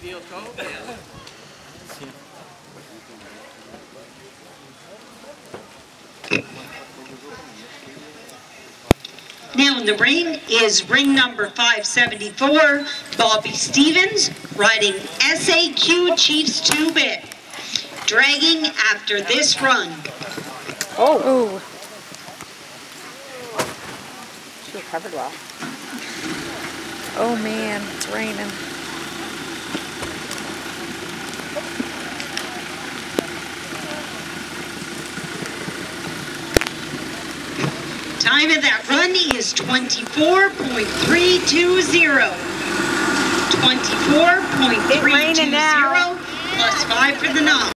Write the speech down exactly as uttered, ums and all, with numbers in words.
Now in the ring is ring number five seventy-four, Bobby Stevens, riding S A Q Chiefs two-bit, dragging after this run. Oh. Ooh. She recovered well. Oh man, it's raining. Time of that run is twenty-four point three two zero. twenty-four point three two zero plus five for the knob.